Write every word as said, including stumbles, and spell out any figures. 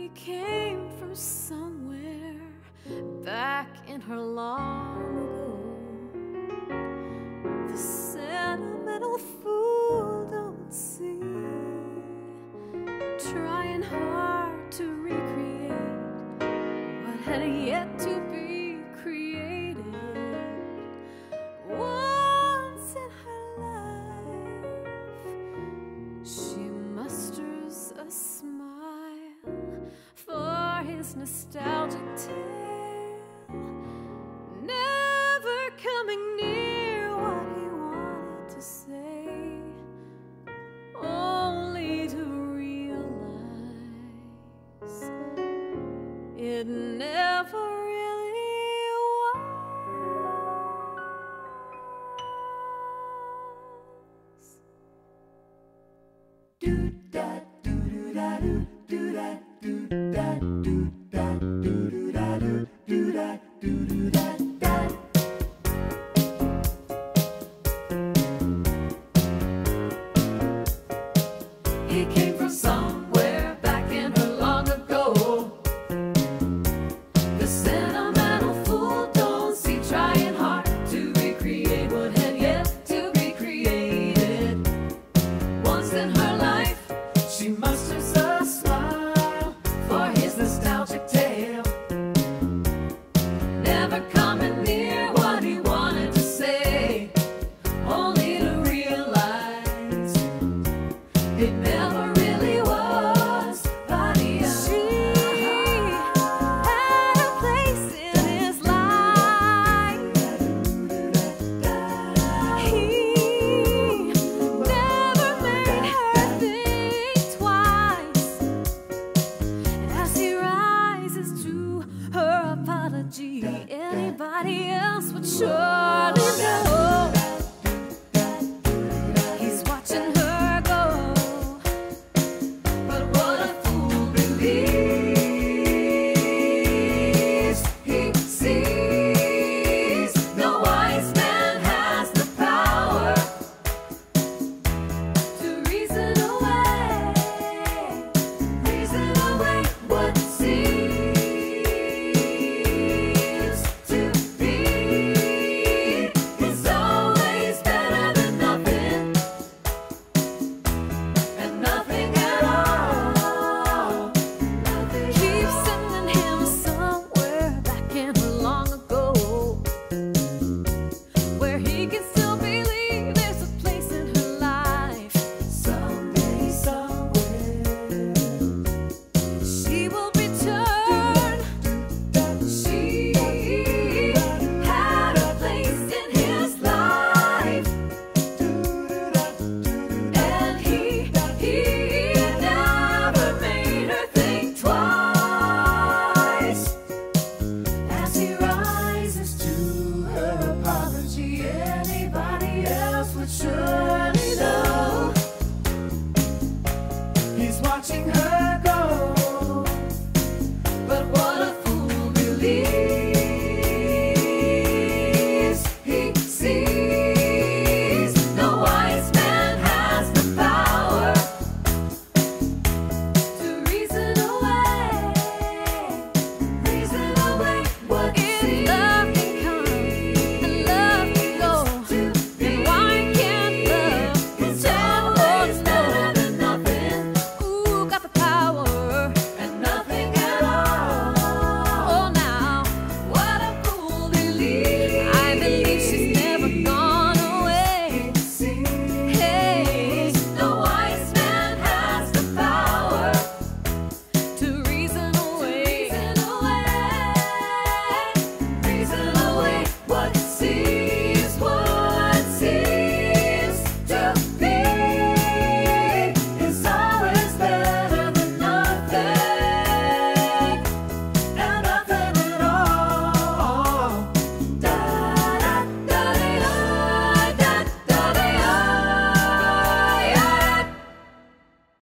He came from somewhere back in her long ago. The sentimental fool don't see, trying hard to recreate what had yet to be created. Once in her life, she musters a smile for his nostalgic tale, never coming near what he wanted to say, only to realize it never really was. Do da do do da do do da do da do da do do da do do da do do da da. He came from somewhere back in her long ago. The sentimental fool don't see, trying hard to recreate what had yet to be created. Once in her life, she musters a smile for his nostalgic tale, never coming near what he wanted to say, only to realize it never really was. But he she had a place in his life. He never made her think twice as he rises to her apology. Anybody else would surely know. He's watching her go, but what a fool believes. He sees no wise man has the power to reason away, reason away what seems to be is always better than nothing, and nothing at all. Keep sending him somewhere back in her long ago, where he can still believe there's a place in her life. Someday, somewhere, she will return. She had a place in his life, and he, he never made her think twice as he rises to her apology. Anybody else would surely know. He's watching her